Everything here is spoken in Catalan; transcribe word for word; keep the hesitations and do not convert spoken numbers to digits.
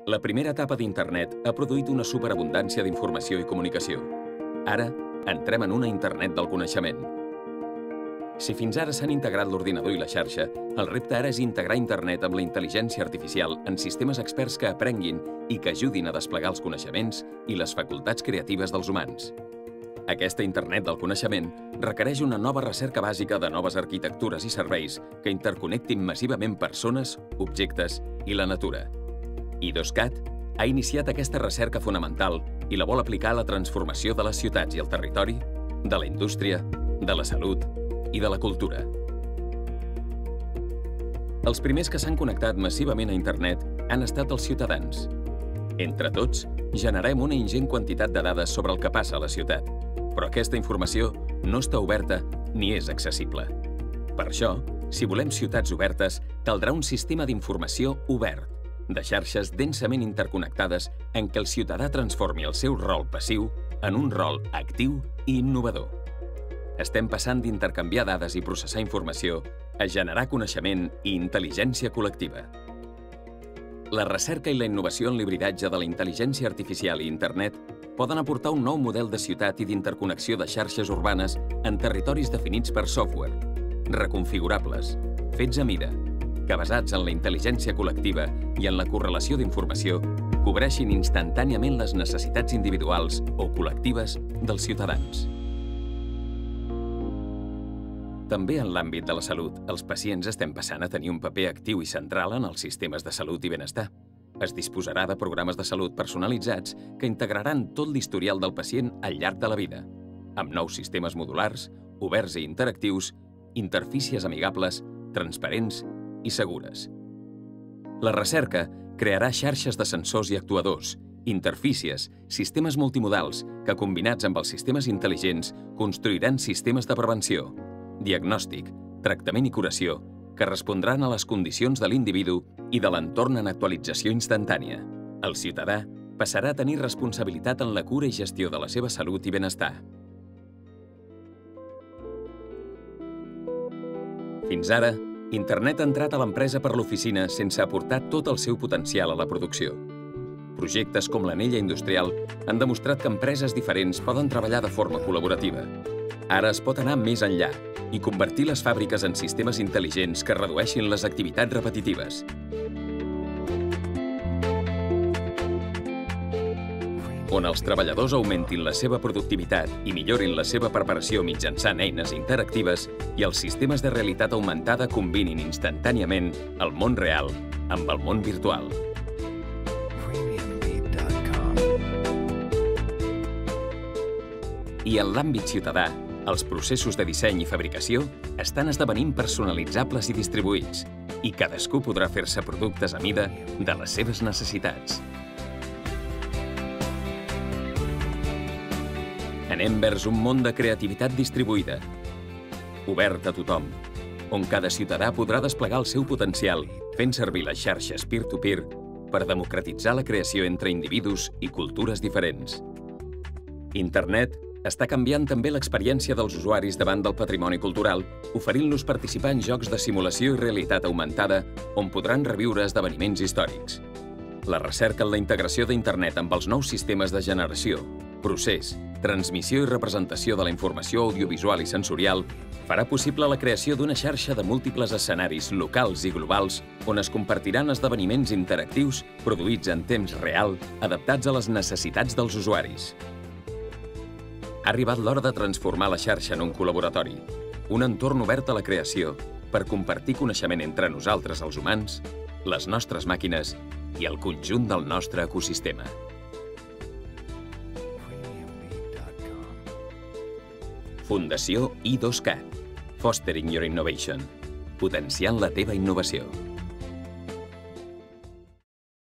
La primera etapa d'Internet ha produït una superabundància d'informació i comunicació. Ara, entrem en una Internet del coneixement. Si fins ara s'han integrat l'ordinador i la xarxa, el repte ara és integrar Internet amb la intel·ligència artificial en sistemes experts que aprenguin i que ajudin a desplegar els coneixements i les facultats creatives dels humans. Aquesta Internet del coneixement requereix una nova recerca bàsica de noves arquitectures i serveis que interconnectin massivament persones, objectes i la natura. IDOSCAT ha iniciat aquesta recerca fonamental i la vol aplicar a la transformació de les ciutats i el territori, de la indústria, de la salut i de la cultura. Els primers que s'han connectat massivament a Internet han estat els ciutadans. Entre tots, generem una ingent quantitat de dades sobre el que passa a la ciutat, però aquesta informació no està oberta ni és accessible. Per això, si volem ciutats obertes, caldrà un sistema d'informació obert, de xarxes densament interconnectades en què el ciutadà transformi el seu rol passiu en un rol actiu i innovador. Estem passant d'intercanviar dades i processar informació a generar coneixement i intel·ligència col·lectiva. La recerca i la innovació en l'hibridatge de la intel·ligència artificial i Internet poden aportar un nou model de ciutat i d'interconnexió de xarxes urbanes en territoris definits per software, reconfigurables, fets a mida, que basats en la intel·ligència col·lectiva i en la correlació d'informació cobreixin instantàniament les necessitats individuals o col·lectives dels ciutadans. També en l'àmbit de la salut, els pacients estem passant a tenir un paper actiu i central en els sistemes de salut i benestar. Es disposarà de programes de salut personalitzats que integraran tot l'historial del pacient al llarg de la vida, amb nous sistemes modulars, oberts i interactius, interfícies amigables, transparents i segures. La recerca crearà xarxes de sensors i actuadors, interfícies, sistemes multimodals que, combinats amb els sistemes intel·ligents, construiran sistemes de prevenció, diagnòstic, tractament i curació que respondran a les condicions de l'individu i de l'entorn en actualització instantània. El ciutadà passarà a tenir responsabilitat en la cura i gestió de la seva salut i benestar. Fins ara, Internet ha entrat a l'empresa per l'oficina sense aportar tot el seu potencial a la producció. Projectes com l'anella industrial han demostrat que empreses diferents poden treballar de forma col·laborativa. Ara es pot anar més enllà i convertir les fàbriques en sistemes intel·ligents que redueixin les activitats repetitives. On els treballadors augmentin la seva productivitat i millorin la seva preparació mitjançant eines interactives i els sistemes de realitat augmentada combinin instantàniament el món real amb el món virtual. I en l'àmbit ciutadà, els processos de disseny i fabricació estan esdevenint personalitzables i distribuïts, i cadascú podrà fer-se productes a mida de les seves necessitats. Anem vers un món de creativitat distribuïda, obert a tothom, on cada ciutadà podrà desplegar el seu potencial fent servir les xarxes peer-to-peer per democratitzar la creació entre individus i cultures diferents. Internet està canviant també l'experiència dels usuaris davant del patrimoni cultural, oferint-los participar en jocs de simulació i realitat augmentada on podran reviure esdeveniments històrics. La recerca en la integració d'Internet amb els nous sistemes de generació, procés, transmissió i representació de la informació audiovisual i sensorial farà possible la creació d'una xarxa de múltiples escenaris locals i globals on es compartiran esdeveniments interactius produïts en temps real adaptats a les necessitats dels usuaris. Ha arribat l'hora de transformar la xarxa en un col·laboratori, un entorn obert a la creació per compartir coneixement entre nosaltres, els humans, les nostres màquines i el conjunt del nostre ecosistema. Fundació IDOSCAT. Fostering your innovation. Potenciant la teva innovació.